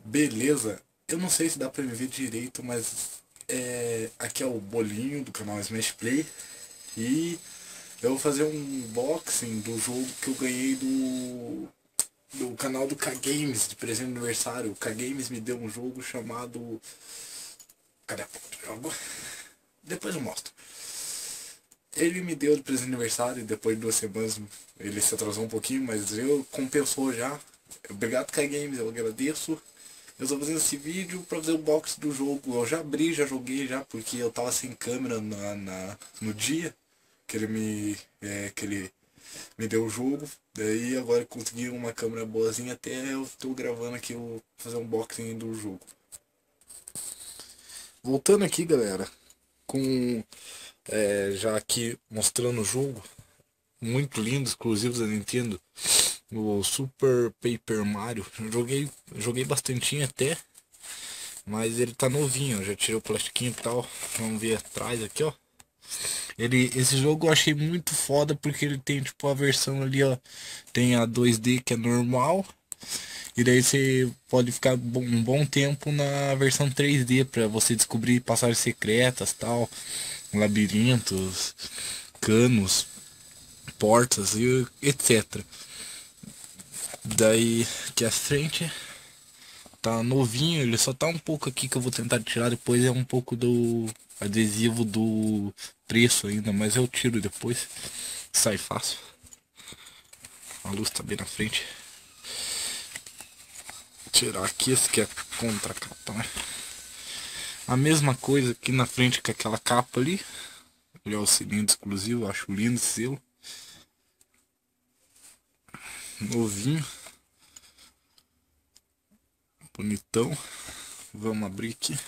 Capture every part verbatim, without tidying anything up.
Beleza, eu não sei se dá pra me ver direito, mas é, aqui é o Bolinho do canal Smash Play e eu vou fazer um unboxing do jogo que eu ganhei do, do canal do K-Games de presente de aniversário. O K-Games me deu um jogo chamado. Cadê a foto do jogo? Depois eu mostro. Ele me deu de presente de aniversário e depois de duas semanas ele se atrasou um pouquinho, mas eu compensou já. Obrigado, K-Games, eu agradeço. Eu tô fazendo esse vídeo pra fazer o box do jogo. Eu já abri, já joguei já, porque eu tava sem câmera na, na- no dia que ele me. É, que ele me deu o jogo. Daí agora eu consegui uma câmera boazinha, até eu tô gravando aqui o fazer um unboxing do jogo. Voltando aqui, galera, com é, já aqui mostrando o jogo, muito lindo, exclusivos da Nintendo, o Super Paper Mario. Eu joguei, joguei bastante até. Mas ele tá novinho, eu já tirei o plastiquinho e tal. Vamos ver atrás aqui, ó. Ele, esse jogo eu achei muito foda porque ele tem tipo a versão ali, ó. Tem a dois D que é normal. E daí você pode ficar um bom tempo na versão três D pra você descobrir passagens secretas, tal, labirintos, canos, portas e etcétera. Daí que a frente tá novinho, ele só tá um pouco aqui que eu vou tentar tirar depois, é um pouco do adesivo do preço ainda, mas eu tiro depois. Sai fácil. A luz tá bem na frente. Tirar aqui, esse que é contra capa, né? A mesma coisa aqui na frente que aquela capa ali. Olha o cilindro exclusivo, acho lindo esse selo. Novinho. Bonitão. Vamos abrir aqui.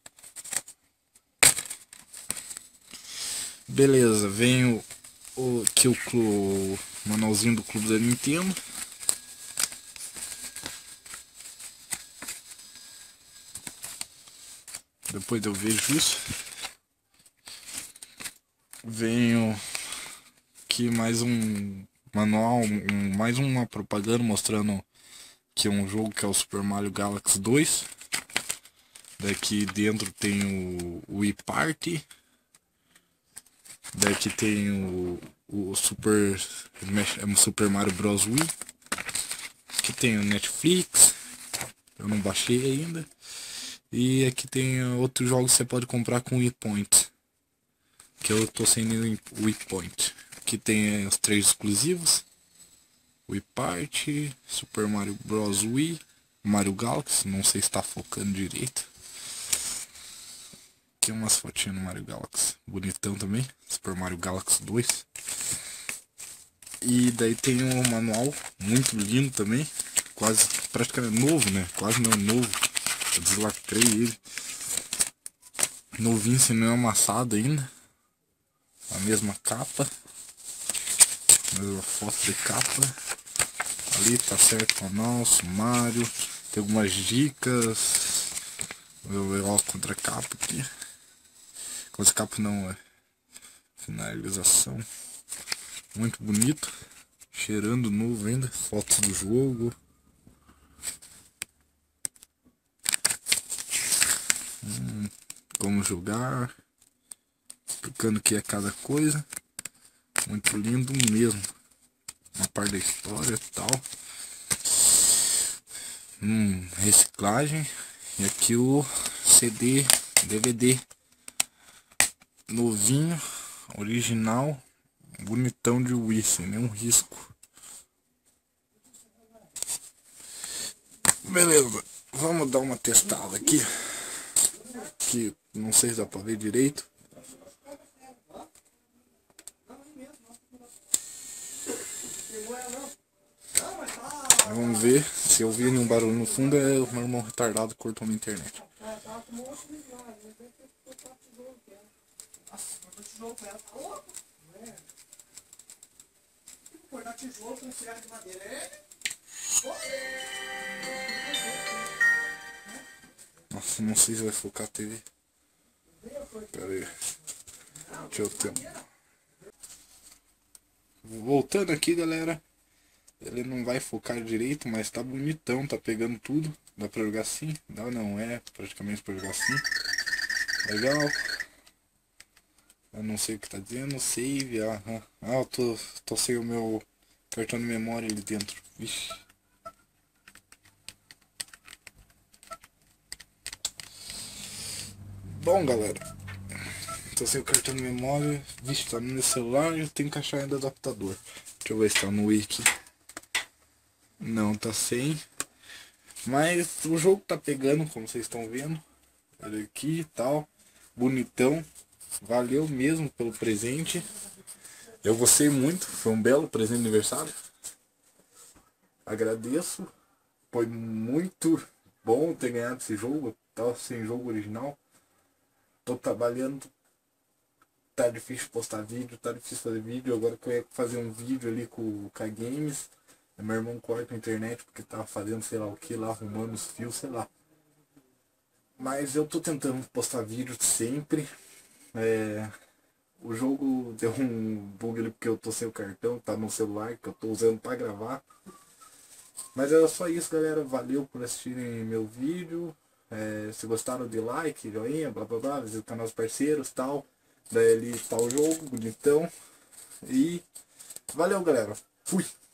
Beleza, vem o, o, aqui o, o manualzinho do clube da Nintendo. Depois eu vejo isso. Venho aqui mais um manual, um, mais uma propaganda mostrando que é um jogo que é o Super Mario Galaxy dois. Daqui dentro tem o, o Wii Party. Daqui tem o, o Super, Super Mario Bros. Wii. Aqui tem o Netflix. Eu não baixei ainda. E aqui tem outros jogos que você pode comprar com Wii Point. Que eu tô sem nenhum Wii Point. Aqui tem os três exclusivos. Wii Party, Super Mario Bros. Wii, Mario Galaxy, não sei se está focando direito. Aqui umas fotinhas no Mario Galaxy, bonitão também, Super Mario Galaxy dois. E daí tem um manual muito lindo também, quase praticamente novo, né? Quase não novo. Eu deslacrei ele. Novinho, se não é amassado ainda. A mesma capa. A mesma foto de capa. Ali tá certo o canal, sumário. Tem algumas dicas. Eu vou contra a capa aqui. Contra a capa não é. Finalização. Muito bonito. Cheirando novo ainda. Fotos do jogo. Hum, como jogar. Explicando o que é cada coisa. Muito lindo mesmo. Uma parte da história e tal. Hum, reciclagem. E aqui o C D, D V D. Novinho. Original. Bonitão de Wii, sem nenhum risco. Beleza, vamos dar uma testada aqui. Que não sei se dá pra ver direito. Vamos ver, se eu vi um barulho no fundo é o meu irmão retardado que cortou minha internet. Nossa, não sei se vai focar a T V. Pera aí. Deixa eu ter. Voltando aqui, galera. Ele não vai focar direito, mas tá bonitão, tá pegando tudo. Dá pra jogar assim? Não, não é, praticamente pra jogar assim. Legal. Eu não sei o que tá dizendo, save, aham. Ah, eu tô, tô sem o meu cartão de memória ali dentro. Vixe. Bom, galera. Tô sem o cartão de memória. Vixe, tá no meu celular e eu tenho que achar ainda o adaptador. Deixa eu ver se tá no wiki. Não, tá sem. Mas o jogo tá pegando, como vocês estão vendo. Olha aqui e tal. Bonitão. Valeu mesmo pelo presente. Eu gostei muito. Foi um belo presente de aniversário. Agradeço. Foi muito bom ter ganhado esse jogo. Tava sem jogo original. Tô trabalhando. Tá difícil postar vídeo, tá difícil fazer vídeo. Agora que eu ia fazer um vídeo ali com o K-Games. Meu irmão corta a internet porque tava fazendo sei lá o que lá, arrumando os fios, sei lá. Mas eu tô tentando postar vídeo sempre. É, o jogo deu um bug ali porque eu tô sem o cartão, tá no celular que eu tô usando pra gravar. Mas era só isso, galera. Valeu por assistirem meu vídeo. É, se gostaram, de like, joinha, blá blá blá, visita o canal dos parceiros e tal. Daí ali tá o jogo, bonitão. E valeu, galera. Fui!